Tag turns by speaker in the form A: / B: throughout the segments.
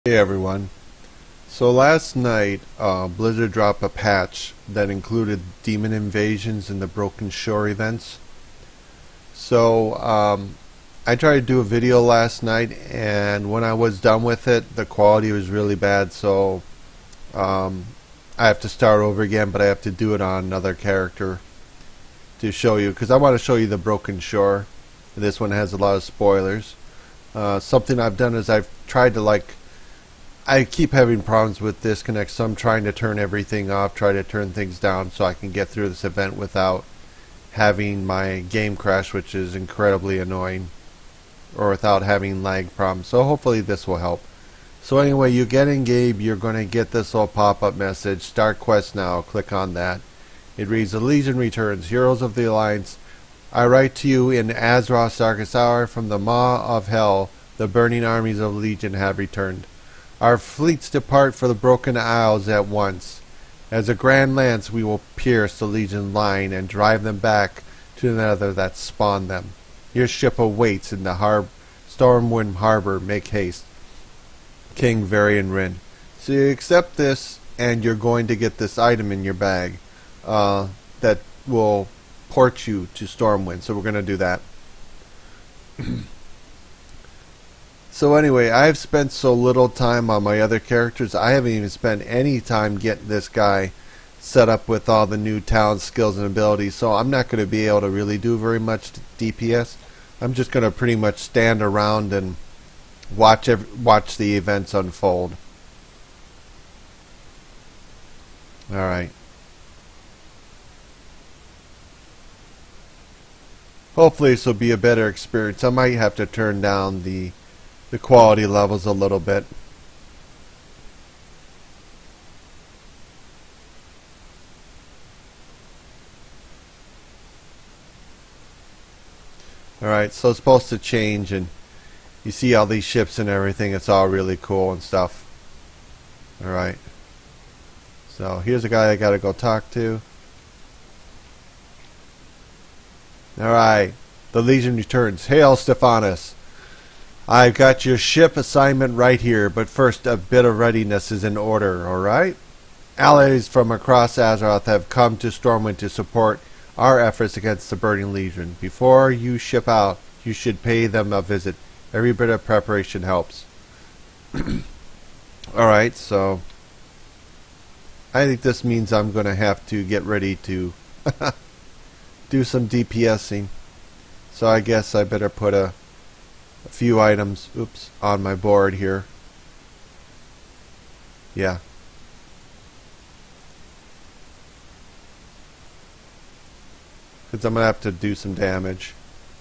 A: Hey everyone. So last night, Blizzard dropped a patch that included demon invasions and the Broken Shore events. So I tried to do a video last night, and when I was done with it, the quality was really bad. So I have to start over again, but I have to do it on another character to show you, because I want to show you the Broken Shore. This one has a lot of spoilers. Something I've done is I've tried to I keep having problems with disconnect, so I'm trying to turn everything off, try to turn things down so I can get through this event without having my game crash, which is incredibly annoying, or without having lag problems. So hopefully this will help. So anyway, you get in game, you're going to get this little pop-up message, start quest now, click on that. It reads, the Legion returns, heroes of the Alliance. I write to you in Azeroth's darkest hour, from the maw of hell, the burning armies of Legion have returned. Our fleets depart for the Broken Isles at once. As a grand lance we will pierce the Legion line and drive them back to the nether that spawned them. Your ship awaits in the Stormwind Harbor. Make haste. King Varian Wrynn. So you accept this, and you're going to get this item in your bag that will port you to Stormwind. So we're going to do that. So anyway, I've spent so little time on my other characters. I haven't even spent any time getting this guy set up with all the new talents, skills, and abilities. So I'm not going to be able to really do very much DPS. I'm just going to pretty much stand around and watch the events unfold. Alright. Hopefully this will be a better experience. I might have to turn down the quality levels a little bit. Alright, so it's supposed to change, and you see all these ships and everything. It's all really cool and stuff. Alright. So here's a guy I gotta go talk to. Alright. The Legion returns. Hail, Stephanus. I've got your ship assignment right here, but first a bit of readiness is in order, alright? Allies from across Azeroth have come to Stormwind to support our efforts against the Burning Legion. Before you ship out, you should pay them a visit. Every bit of preparation helps. Alright, so I think this means I'm going to have to get ready to do some DPSing. So I guess I better put a few items, on my board here. Yeah. Because I'm going to have to do some damage.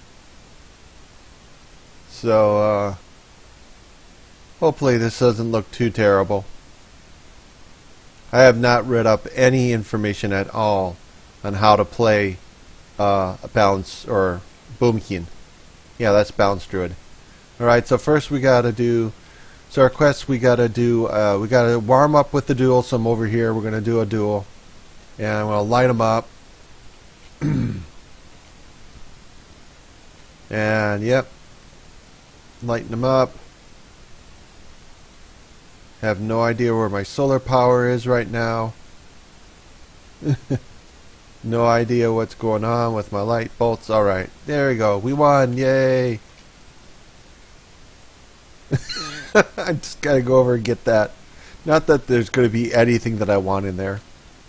A: So, hopefully this doesn't look too terrible. I have not read up any information at all on how to play a balance or Boomkin. Yeah, that's Balance Druid. Alright, so first we gotta do, so our quest we gotta do, we gotta warm up with the duel. So I'm over here, we're gonna do a duel. And I'm gonna light them up. And yep, lighten them up. Have no idea where my solar power is right now. No idea what's going on with my light bolts. Alright, there we go. We won. Yay. I just gotta go over and get that. Not that there's going to be anything that I want in there.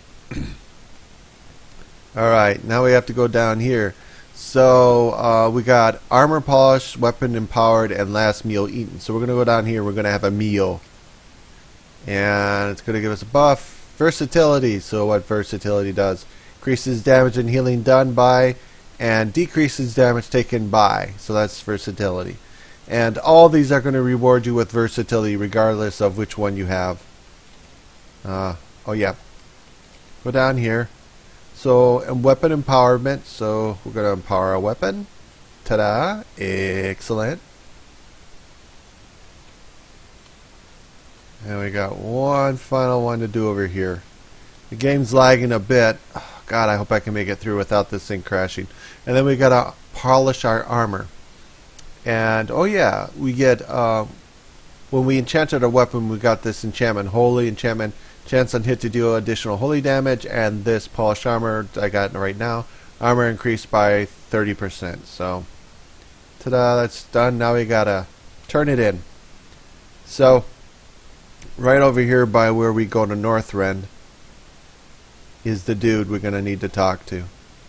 A: Alright, now we have to go down here. So we got armor polished, weapon empowered, and last meal eaten. So we're going to go down here. We're going to have a meal. And it's going to give us a buff. Versatility. So what versatility does. Increases damage and healing done by, and decreases damage taken by. So that's versatility. And all these are going to reward you with versatility regardless of which one you have. Oh yeah. Go down here. So, and weapon empowerment. So we're going to empower a weapon. Ta-da. Excellent. And we got one final one to do over here. The game's lagging a bit. Oh, God, I hope I can make it through without this thing crashing. And then we got to polish our armor. And oh yeah, we get when we enchanted our weapon, we got this enchantment, Holy Enchantment, chance on hit to deal additional holy damage, and this polished armor I got right now, armor increased by 30%. So, ta-da, that's done. Now we gotta turn it in. So, right over here by where we go to Northrend is the dude we're gonna need to talk to.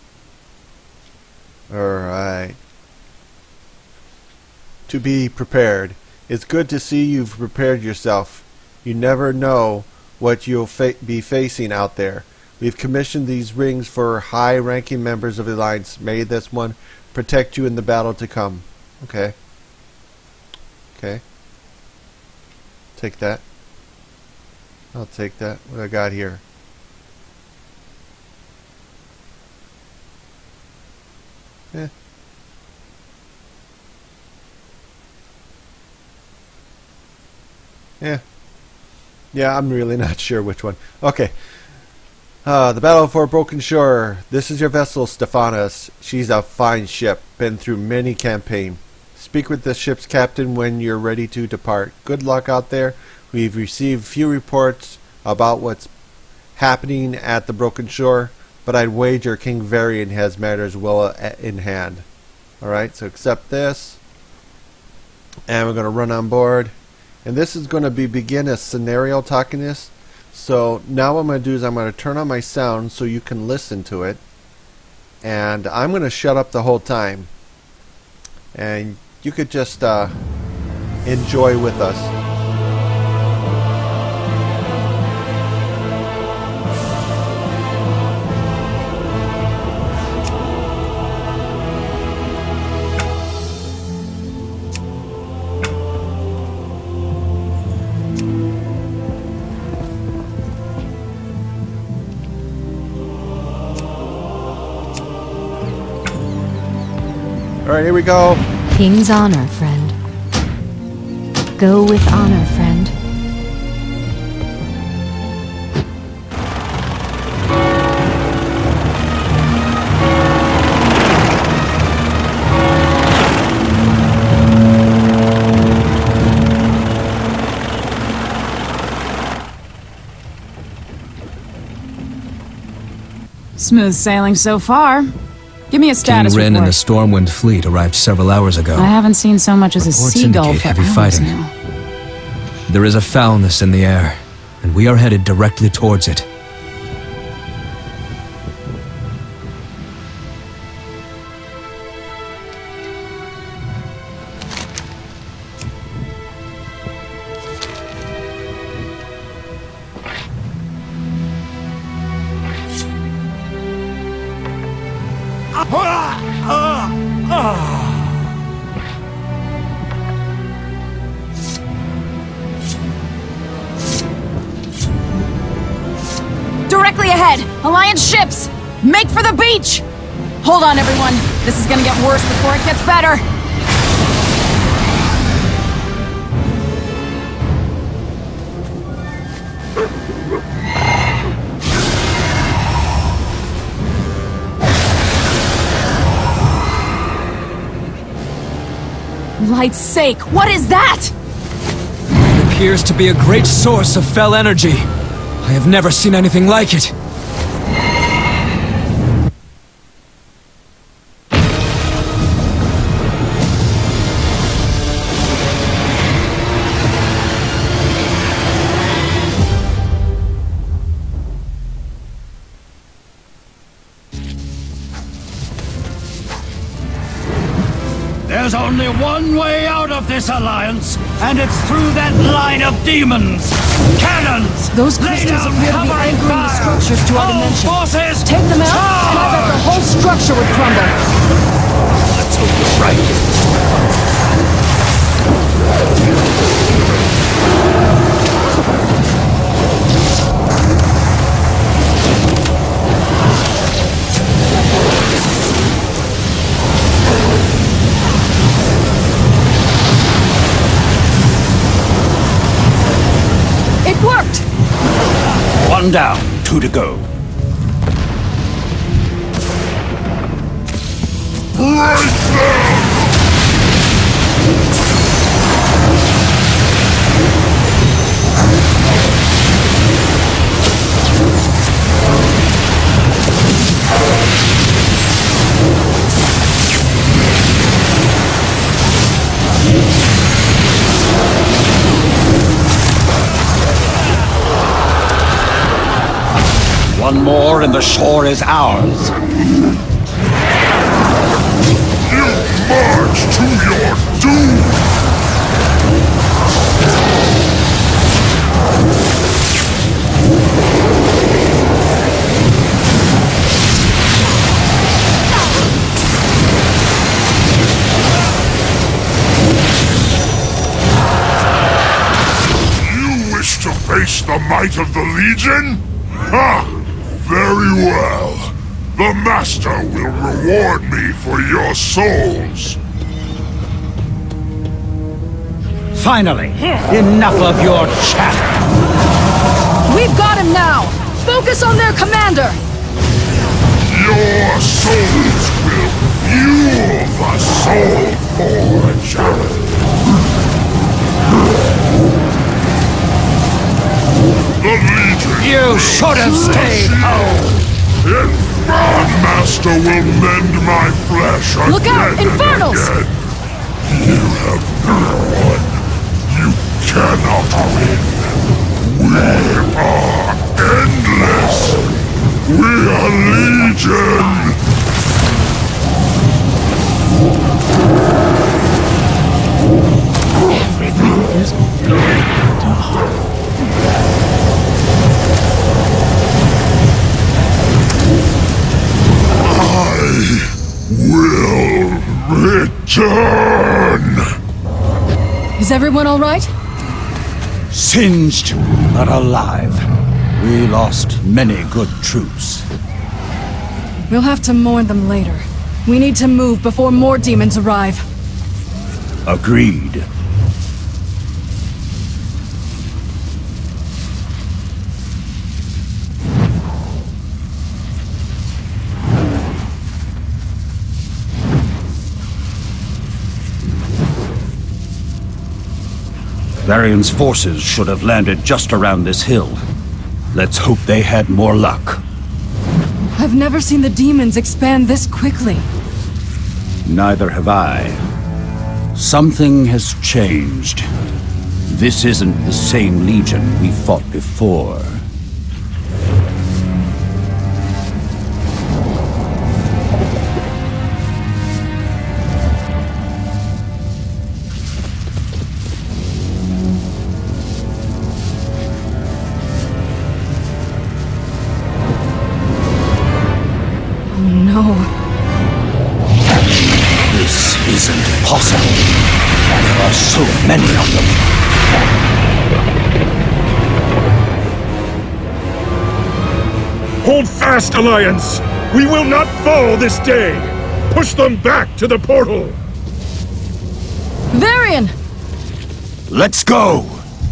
A: Alright. To be prepared. It's good to see you've prepared yourself. You never know what you'll be facing out there. We've commissioned these rings for high-ranking members of the Alliance. May this one protect you in the battle to come. Okay. Okay. Take that. I'll take that. What I got here? Eh. Yeah, I'm really not sure which one. Okay. The Battle for Broken Shore. This is your vessel, Stephanos. She's a fine ship. Been through many campaigns. Speak with the ship's captain when you're ready to depart. Good luck out there. We've received few reports about what's happening at the Broken Shore, but I'd wager King Varian has matters well in hand. Alright, so accept this. And we're going to run on board. And this is going to begin a scenario talking this. So now what I'm going to do is I'm going to turn on my sound so you can listen to it. And I'm going to shut up the whole time. And you could just enjoy with us. Alright, here we go.
B: King's honor, friend. Go with honor, friend.
C: Smooth sailing so far. Give me a status
D: King Rin and
C: report.
D: the Stormwind fleet arrived several hours ago.
C: I haven't seen so much as a
D: Reports
C: seagull
D: indicate
C: for
D: heavy
C: hours
D: fighting.
C: now.
D: There is a foulness in the air, and we are headed directly towards it.
C: Directly ahead! Alliance ships! Make for the beach! Hold on, everyone. This is gonna get worse before it gets better. Light's sake, what is that?
D: It appears to be a great source of fell energy. I have never seen anything like it.
E: There's only one way out of this alliance, and it's through that line of demons! Cannons!
C: Those
E: Lay
C: crystals
E: down
C: appear to be
E: cover and
C: anchoring the
E: fire!
C: structures to our
E: All
C: dimension.
E: forces,
C: Take them out, and I bet the whole structure would crumble.
E: Let's hope you're right.
C: It worked!
E: One down, two to go. One more and the shore is ours.
F: You march to your doom! You wish to face the might of the Legion? Ha! Very well. The Master will reward me for your souls.
E: Finally, enough of your chatter.
C: We've got him now! Focus on their commander!
F: Your souls will fuel the Soul Forge. The Legion.
E: You should have stayed home.
F: Infern Master will mend my flesh again.
C: Look out! Infernals!
F: And again. You have won. You cannot win. We are endless. We are Legion.
E: Everything is going to
F: Will return!
C: Is everyone all right?
E: Singed, but alive. We lost many good troops.
C: We'll have to mourn them later. We need to move before more demons arrive.
E: Agreed. Varian's forces should have landed just around this hill. Let's hope they had more luck.
C: I've never seen the demons expand this quickly.
E: Neither have I. Something has changed. This isn't the same Legion we fought before. This isn't possible. There are so many of them.
F: Hold fast, Alliance! We will not fall this day! Push them back to the portal!
C: Varian!
E: Let's go!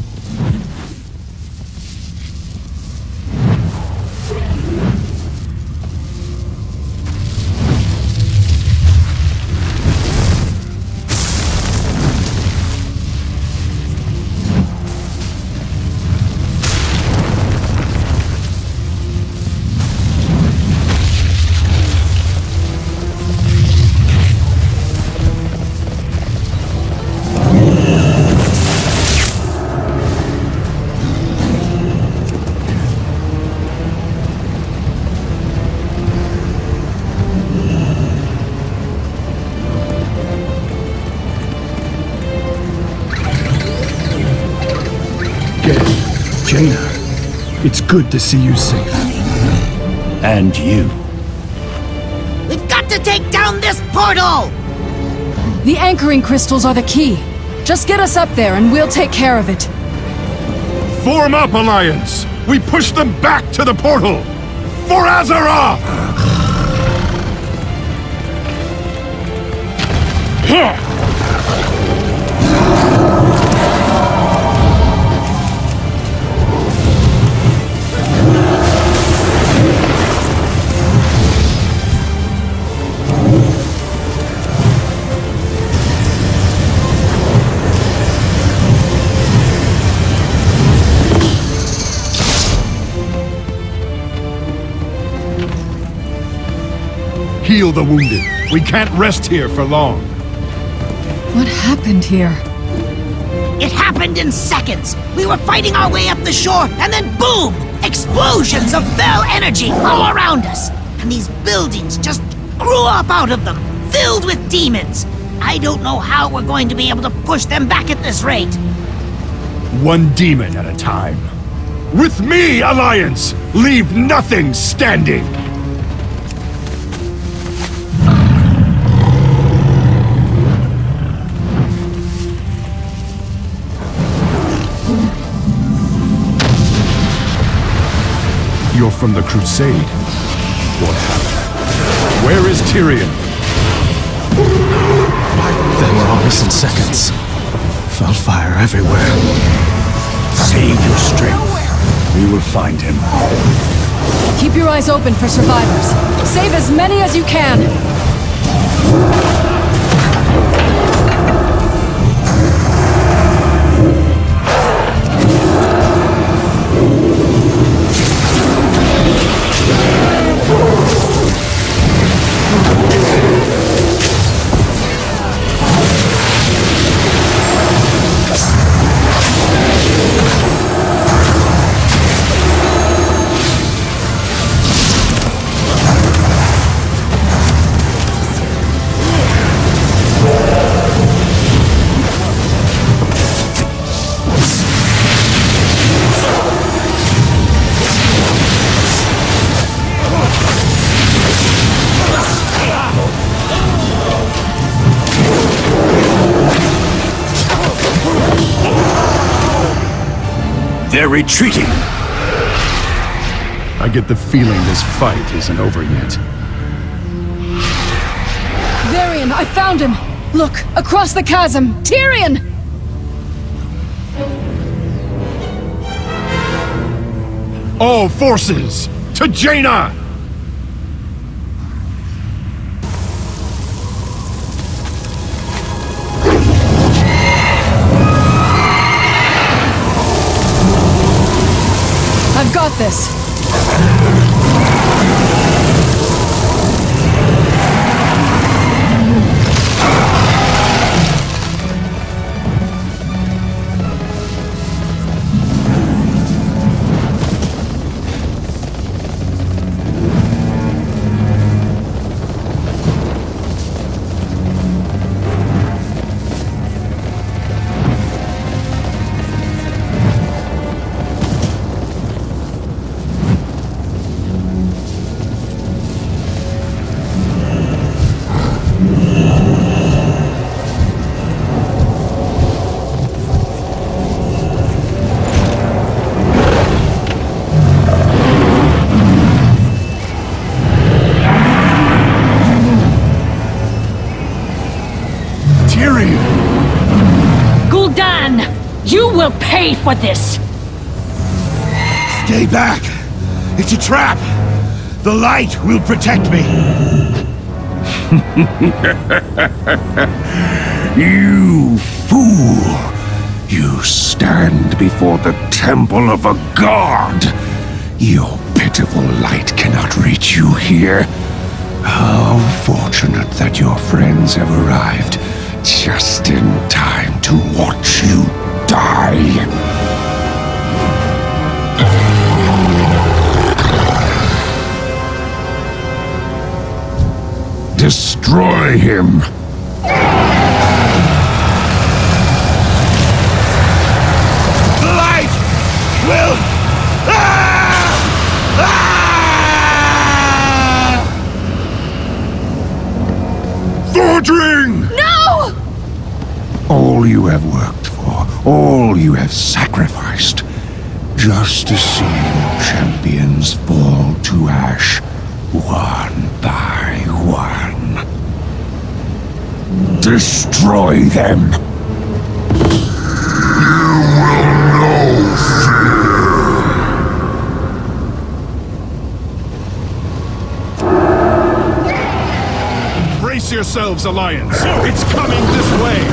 G: Jaina, it's good to see you safe.
E: And you.
H: We've got to take down this portal!
C: The anchoring crystals are the key. Just get us up there and we'll take care of it.
F: Form up, Alliance! We push them back to the portal! For Azeroth! Heal the wounded. We can't rest here for long.
C: What happened here?
H: It happened in seconds! We were fighting our way up the shore, and then boom! explosions of fell energy all around us. And these buildings just grew up out of them, filled with demons. I don't know how we're going to be able to push them back at this rate.
G: One demon at a time. With me, Alliance! Leave nothing standing! You're from the Crusade. What happened? Where is Tyrion?
D: They were all missing seconds. Felt fire everywhere.
E: Save your strength. We will find him.
C: Keep your eyes open for survivors. Save as many as you can.
E: They're retreating!
G: I get the feeling this fight isn't over yet.
C: Varian, I found him! Look, across the chasm! Tyrion!
G: All forces, to Jaina!
C: I've got this!
H: Gul'dan! You will pay for this!
F: Stay back! It's a trap! The light will protect me!
E: You fool! You stand before the temple of a god! Your pitiful light cannot reach you here. How fortunate that your friends have arrived just in time to watch you die. Destroy him!
F: The light will...
E: Thorgrim!
C: No!
E: All you have worked for, all you have sacrificed, just to see your champions fall to ash, one by one. Destroy them!
G: Brace yourselves, Alliance! It's coming this way!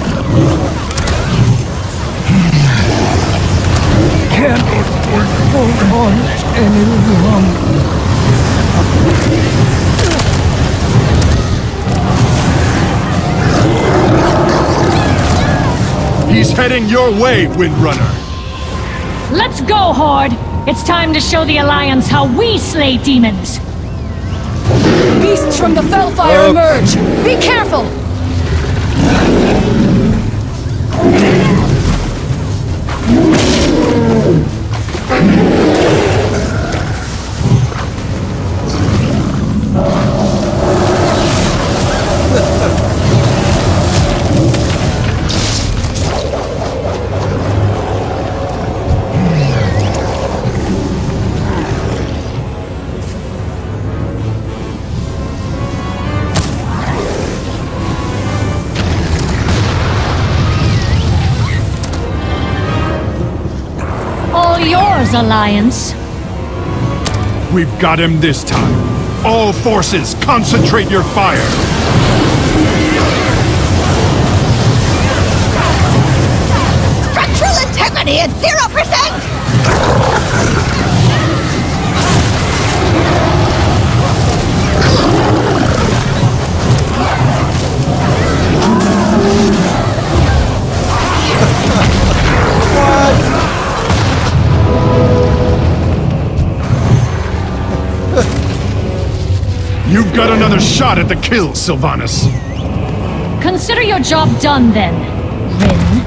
D: Can't hold on any longer.
G: He's heading your way, Windrunner!
H: Let's go, Horde!
I: It's time to show the Alliance how we slay demons!
C: Beasts from the Fellfire emerge! Be careful!
I: Yours, Alliance.
G: We've got him this time. All forces, concentrate your fire.
H: Structural integrity at 0%!
G: You've got another shot at the kill, Sylvanas.
I: Consider your job done, then, Rin.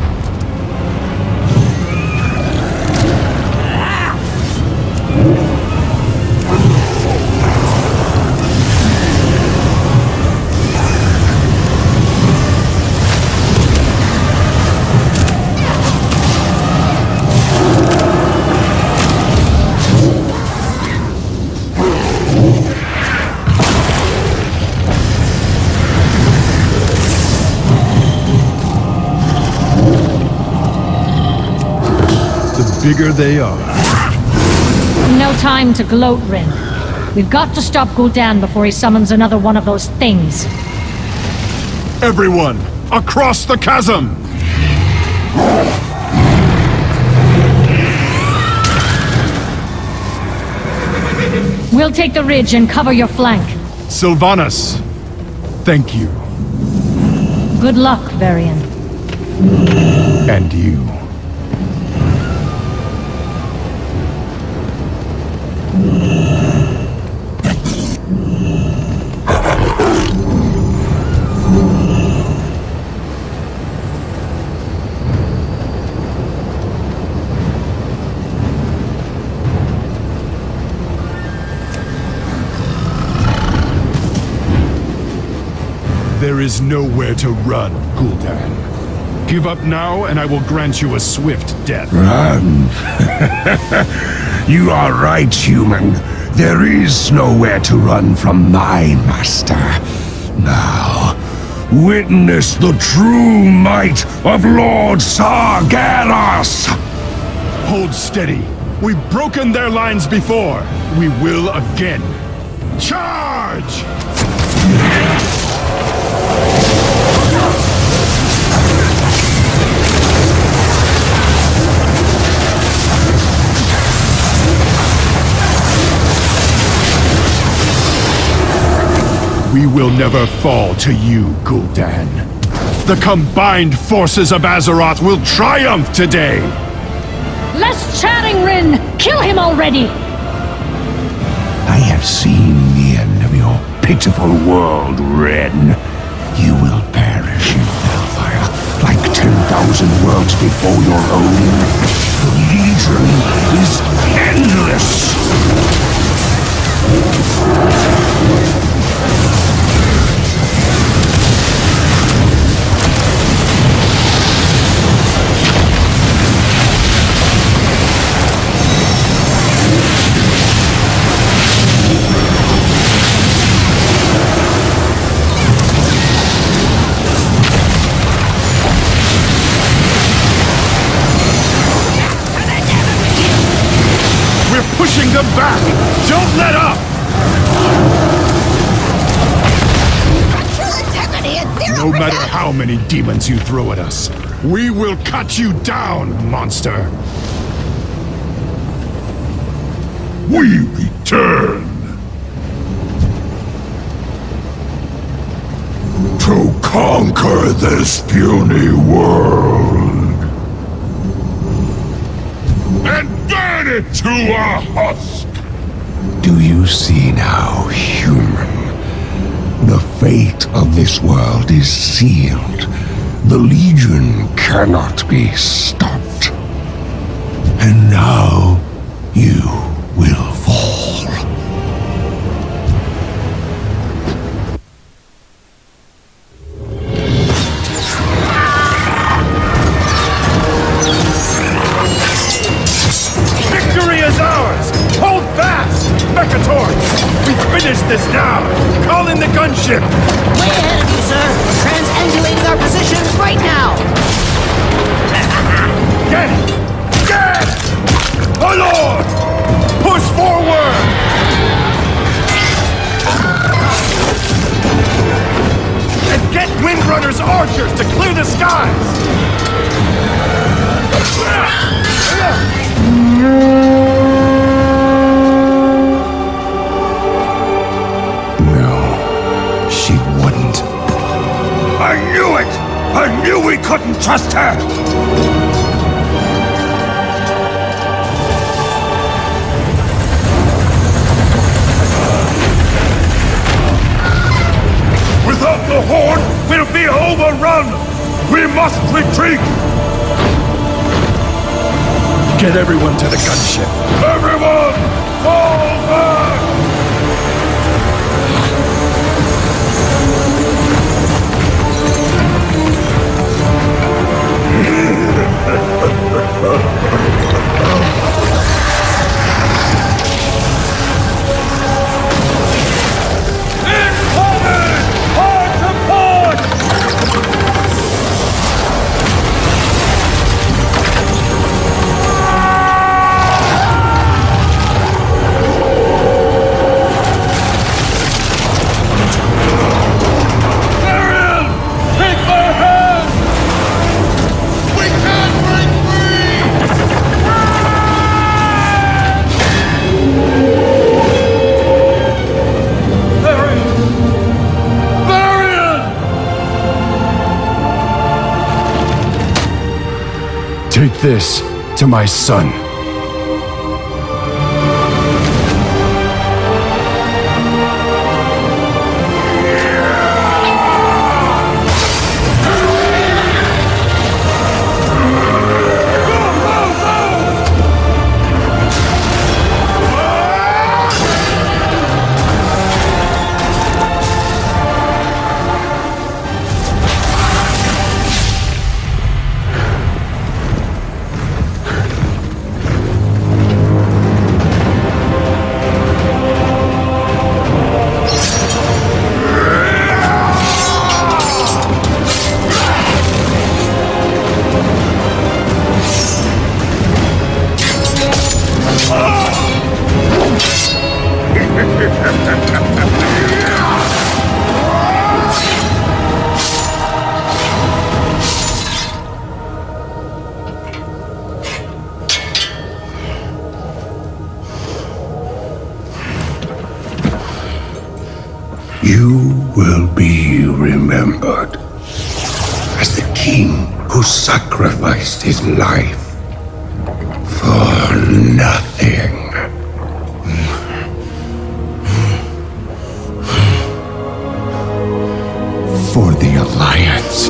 G: Bigger they are.
I: No time to gloat, Rin. We've got to stop Gul'dan before he summons another one of those things.
G: Everyone, across the chasm!
I: We'll take the ridge and cover your flank.
G: Sylvanas, thank you.
I: Good luck, Varian.
G: And you. There is nowhere to run, Gul'dan. Give up now, and I will grant you a swift death.
E: Run? You are right, human. There is nowhere to run from my master. Now, witness the true might of Lord Sargeras!
G: Hold steady. We've broken their lines before. We will again. Charge! We will never fall to you, Gul'dan. The combined forces of Azeroth will triumph today!
I: Less chatting, Rin! Kill him already!
E: I have seen the end of your pitiful world, Ren. You will perish in hellfire, like 10,000 worlds before your own. The Legion is endless!
G: Pushing them back! Don't let up! No matter how many demons you throw at us, we will cut you down, monster!
F: We return to conquer this puny world. And then Turn it to a husk!
E: Do you see now, human? The fate of this world is sealed. The Legion cannot be stopped. And now you will fall.
G: Victory is ours! Hold fast! Mechatort! We finish this now! Call in the gunship!
H: Way ahead of you, sir. Transangulating our positions right now.
G: Get it! Get it! My lord! Push forward! And get Windrunner's archers to clear the skies!
E: No, she wouldn't.
F: I knew it! I knew we couldn't trust her! Without the Horde, we'll be overrun! We must retreat!
G: Get everyone to the gunship.
F: Everyone, fall back!
G: Take this to my son.
E: You will be remembered as the king who sacrificed his life for nothing. For the Alliance.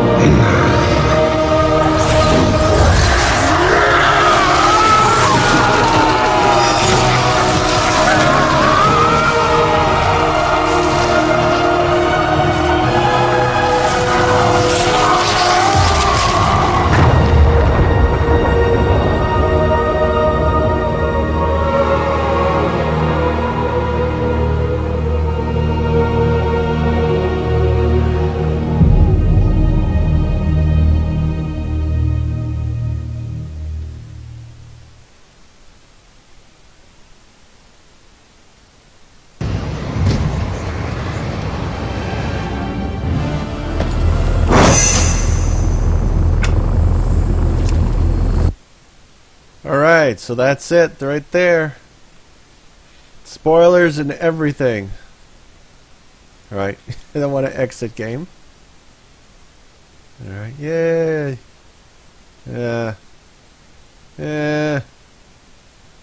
A: Alright, so that's it right there. Spoilers and everything. Alright, I don't want to exit game. Alright, yay. Yeah. Yeah.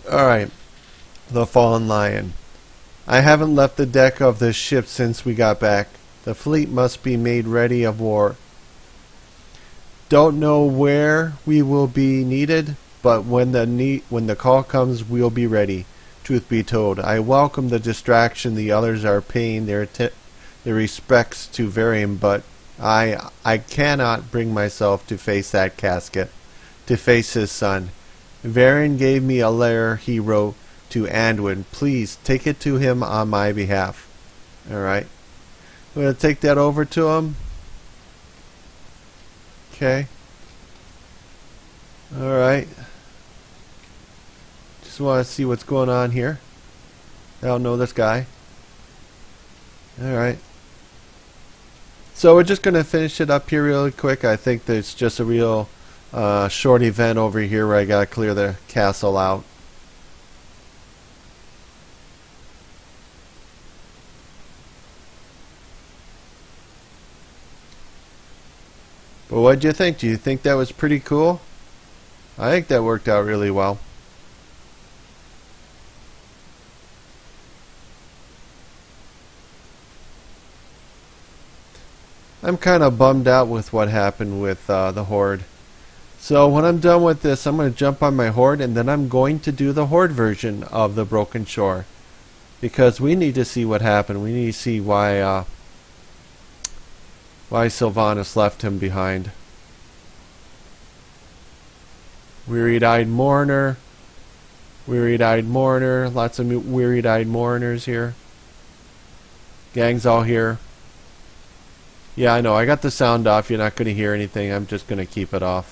A: Alright. The Fallen Lion. I haven't left the deck of this ship since we got back. The fleet must be made ready of war. Don't know where we will be needed, but when the call comes, we'll be ready. Truth be told, I welcome the distraction the others are paying their respects to Varian, but I cannot bring myself to face that casket, to face his son. Varian gave me a letter he wrote to Anduin. Please take it to him on my behalf. Alright. I'm going to take that over to him. Okay. Alright. Just want to see what's going on here. I don't know this guy. Alright. So we're just going to finish it up here really quick. I think that it's just a real short event over here where I got to clear the castle out. But what do you think? Do you think that was pretty cool? I think that worked out really well. I'm kind of bummed out with what happened with the Horde. So when I'm done with this, I'm going to jump on my Horde, and then I'm going to do the Horde version of the Broken Shore. Because we need to see what happened. We need to see why Sylvanas left him behind. Weary-eyed mourner. Weary-eyed mourner. Lots of weary-eyed mourners here. Gang's all here. Yeah, I know. I got the sound off. You're not going to hear anything. I'm just going to keep it off.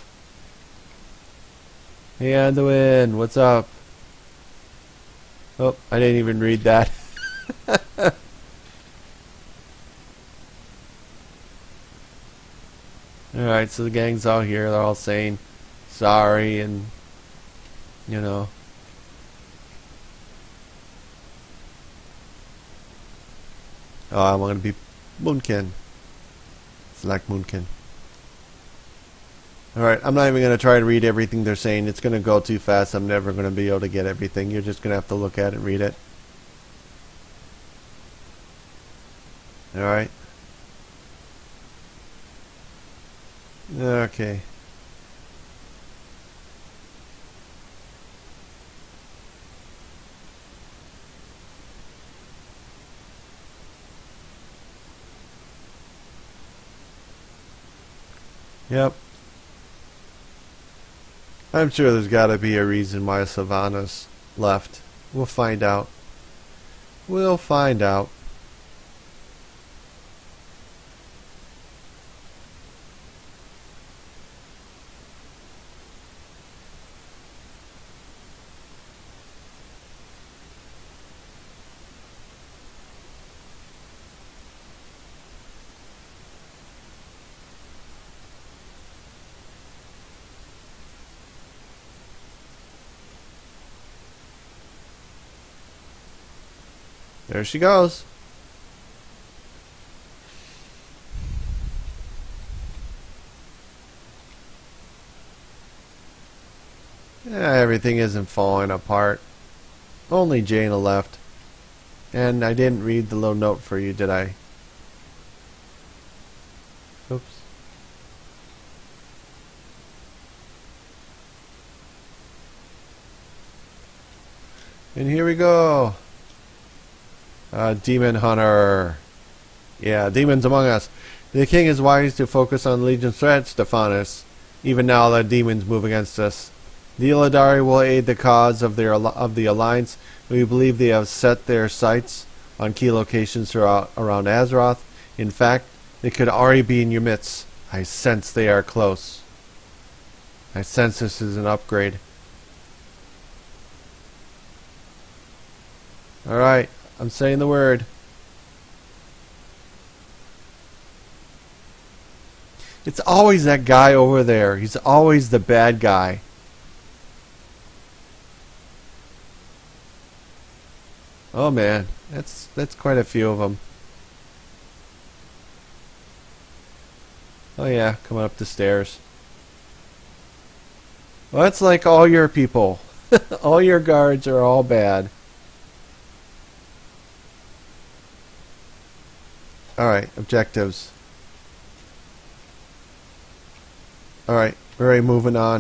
A: Hey, Anduin. What's up? Oh, I didn't even read that. Alright, so the gang's all here. They're all saying sorry and, you know. Oh, I want to be Moonkin. Select Moonkin. Alright, I'm not even going to try to read everything they're saying. It's going to go too fast. I'm never going to be able to get everything. You're just going to have to look at it and read it. Alright. Okay. Yep. I'm sure there's got to be a reason why Sylvanas left. We'll find out. We'll find out. There she goes. Yeah, everything isn't falling apart. Only Jaina left. And I didn't read the little note for you, did I? Oops. And here we go. Demon Hunter. Yeah, demons among us. The king is wise to focus on Legion's threat, Stephanus. Even now the demons move against us. The Illidari will aid the cause of the Alliance. We believe they have set their sights on key locations around Azeroth. In fact, they could already be in your midst. I sense they are close. I sense this is an upgrade. Alright. I'm saying the word. It's always that guy over there. He's always the bad guy. Oh man, that's quite a few of them. Oh yeah, coming up the stairs. Well, that's like all your people. All your guards are all bad. Alright, objectives. Alright, we're already moving on.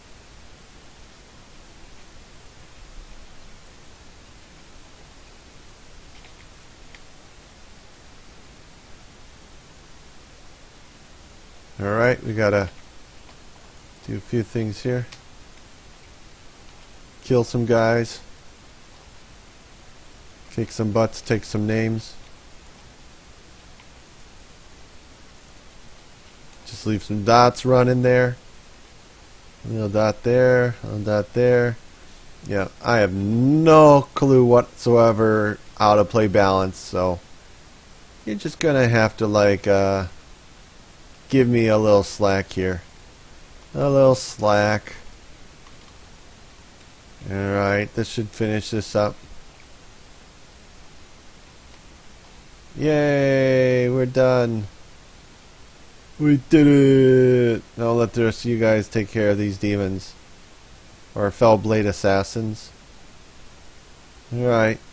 A: Alright, we gotta do a few things here. Kill some guys. Kick some butts, take some names. Just leave some dots running there. A little dot there, a little dot there. Yeah, I have no clue whatsoever how to play balance, so you're just gonna have to like give me a little slack here. A little slack. Alright, this should finish this up. Yay, we're done. We did it! I'll let the rest of you guys take care of these demons. Or Fellblade assassins. Alright.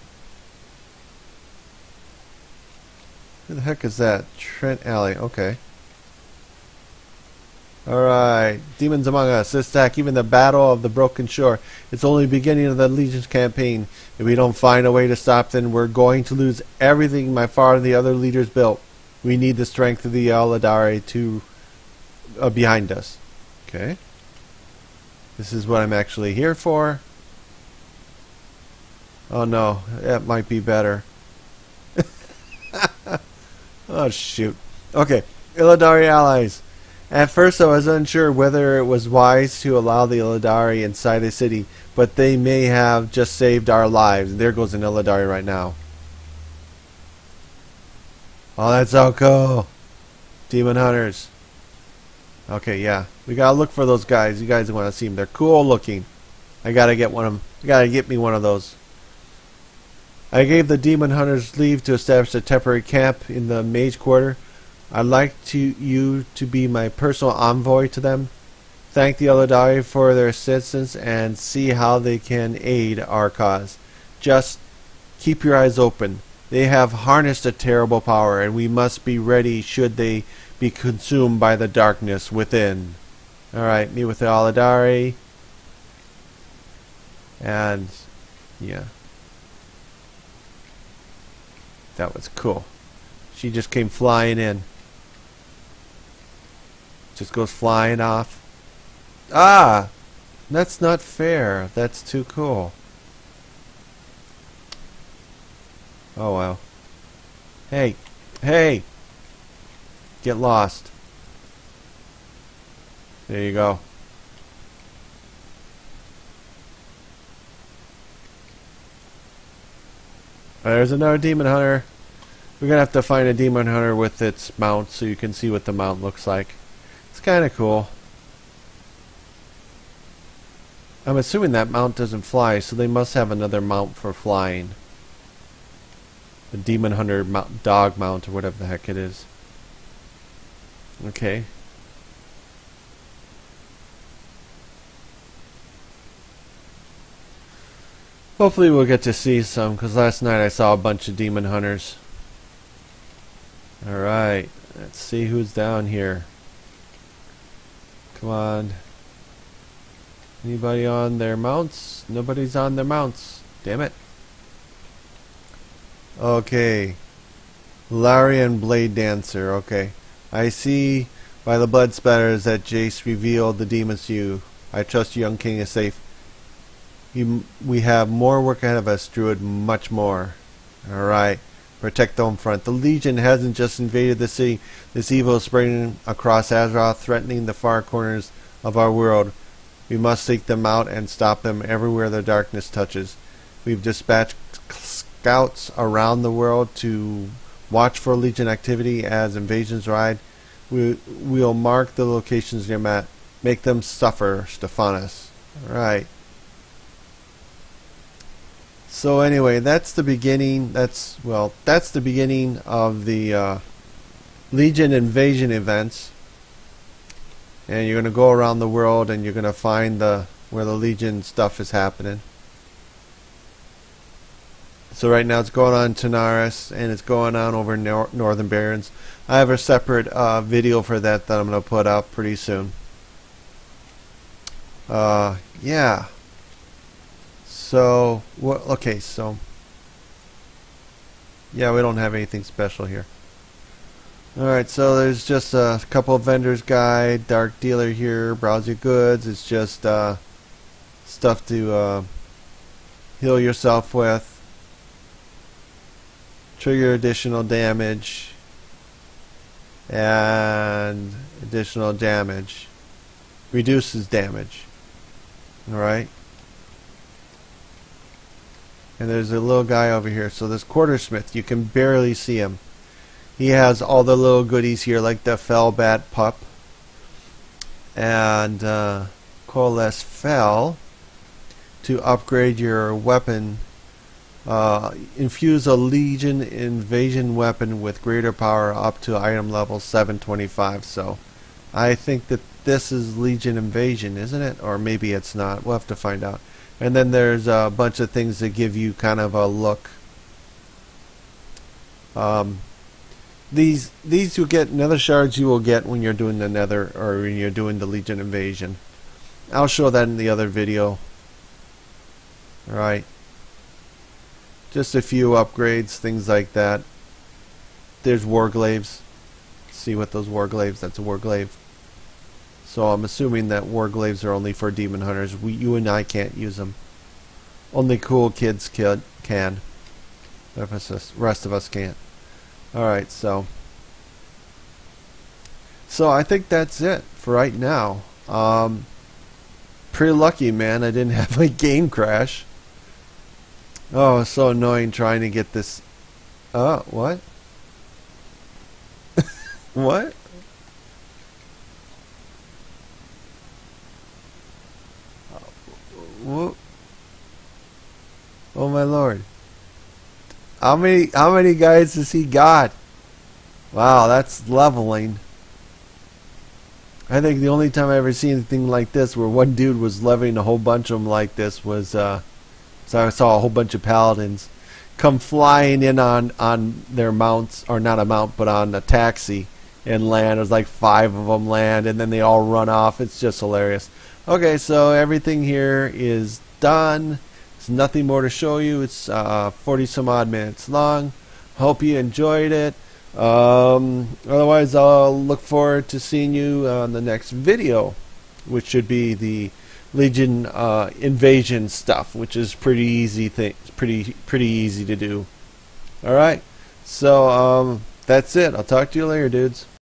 A: Who the heck is that? Trent Alley, okay. Alright, Demons Among Us, this attack, even the Battle of the Broken Shore. It's only the beginning of the Legion's campaign. If we don't find a way to stop them, we're going to lose everything my father and the other leaders built. We need the strength of the Eldari to behind us. Okay. This is what I'm actually here for. Oh no, that might be better. Oh shoot. Okay, Eldari allies. At first I was unsure whether it was wise to allow the Eldari inside the city, but they may have just saved our lives. There goes an Eldari right now. Oh, that's so cool. Demon Hunters. Okay, yeah. We gotta look for those guys. You guys want to see them. They're cool looking. I gotta get one of them. You gotta get me one of those. I gave the Demon Hunters leave to establish a temporary camp in the Mage Quarter. I'd like you to be my personal envoy to them. Thank the Eldari for their assistance and see how they can aid our cause. Just keep your eyes open. They have harnessed a terrible power, and we must be ready should they be consumed by the darkness within. Alright, meet with the Eldari. And, yeah. That was cool. She just came flying in. Just goes flying off. Ah! That's not fair. That's too cool. Oh wow. Hey! Hey! Get lost. There you go. There's another Demon Hunter. We're gonna have to find a Demon Hunter with its mount so you can see what the mount looks like. It's kinda cool. I'm assuming that mount doesn't fly, so they must have another mount for flying. The Demon Hunter dog mount or whatever the heck it is. Okay. Hopefully we'll get to see some, because last night I saw a bunch of Demon Hunters. Alright, let's see who's down here. Come on. Anybody on their mounts? Nobody's on their mounts. Damn it. Okay. Larian Blade Dancer. Okay. I see by the blood spatters that Jace revealed the demons to you. I trust young king is safe. We have more work ahead of us, Druid. Much more. Alright. Protect the home front. The Legion hasn't just invaded the city. This evil is spreading across Azeroth, threatening the far corners of our world. We must seek them out and stop them everywhere the darkness touches. We've dispatched scouts around the world to watch for Legion activity as invasions ride. We'll mark the locations near Matt. Make them suffer, Stephanus. Alright. So anyway, that's the beginning. That's the beginning of the Legion invasion events. And you're going to go around the world and you're going to find the where the Legion stuff is happening. So right now it's going on in Tanaris, and it's going on over in Northern Barrens. I have a separate video for that I'm going to put up pretty soon. Yeah. So, okay, so yeah, we don't have anything special here. Alright, so there's just a couple of vendors guide, dark dealer here, browse your goods. It's just stuff to heal yourself with. Trigger additional damage and additional damage. Reduces damage. Alright. And there's a little guy over here. So this Quartersmith, you can barely see him. He has all the little goodies here, like the Fellbat pup and Coalesce Fell to upgrade your weapon. Infuse a Legion invasion weapon with greater power up to item level 725. So I think that this is Legion invasion, isn't it? Or maybe it's not. We'll have to find out. And then there's a bunch of things that give you kind of a look. These you get nether shards you will get when you're doing the nether, or when you're doing the Legion invasion. I'll show that in the other video. Alright. Just a few upgrades, things like that. There's Warglaves. See what those Warglaves, that's a Warglaive. So I'm assuming that Warglaves are only for demon hunters. You and I can't use them. Only cool kids can. The rest of us can't. Alright, so I think that's it for right now. Pretty lucky, man, I didn't have my game crash. Oh, it's so annoying trying to get this. What? What? Whoa. Oh my lord. How many guys has he got? Wow, that's leveling. I think the only time I ever seen anything like this where one dude was leveling a whole bunch of them like this was so I saw a whole bunch of paladins come flying in on their mounts, or not a mount but on a taxi, and land. There's like 5 of them land, and then they all run off. It's just hilarious. Okay, so everything here is done. There's nothing more to show you. It's 40 some odd minutes long. Hope you enjoyed it. Otherwise, I'll look forward to seeing you on the next video, which should be the Legion invasion stuff, which is pretty easy pretty easy to do. All right, so that's it. I'll talk to you later, dudes.